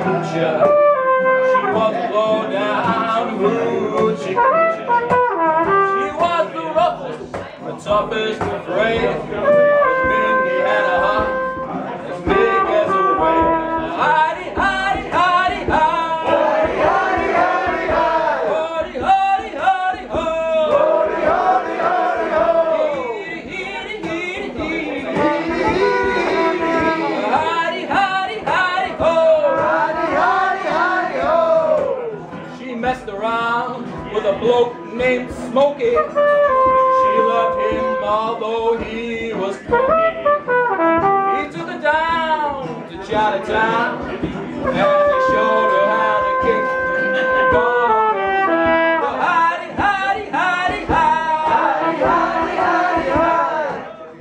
hoocher. She was a low-down hoochie coochie. She was the roughest, the toughest of brave. Mindy had a heart as big as a wave. Hidey, hidey, hidey, hidey. Hidey, hidey, hidey, hidey. Hidey, hidey, hidey, ho. Hidey, hidey, hidey, ho. Heedy, heedy, heedy, heedy. Hidey, hidey, hidey, ho. Hidey, hidey, hidey, ho. She messed around with a bloke named Smokey. She loved him although he was pokey. He took her down to Chinatown and he showed her how to kick the gong around. Oh, hidey, hidey, hidey, hidey. Hidey, hidey, hidey,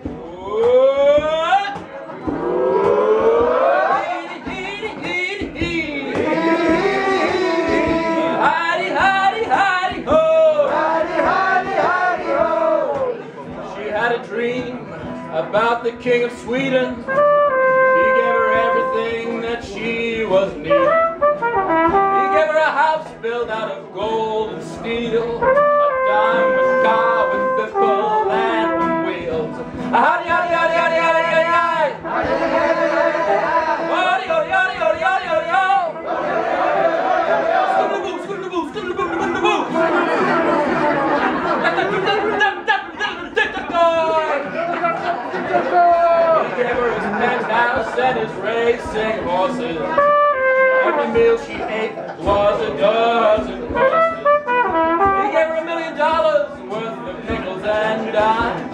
hidey. Heedy, heedy, heedy, heedy. Hidey, hidey, hidey, ho. Hidey, hidey, hidey, ho. She had a dream about the King of Sweden. He gave her everything that she was needing. He gave her a house built out of gold and steel, a diamond car with biffle and wheels. Howdy, howdy, howdy, howdy, howdy, howdy, howdy. Howdy, howdy, howdy, howdy, howdy, howdy, howdy, ho. Scootaloo, scootaloo, scootaloo, scootaloo. He gave her his penthouse and his racing horses. Every meal she ate was a dozen courses. He gave her $1 million worth of nickels and dimes.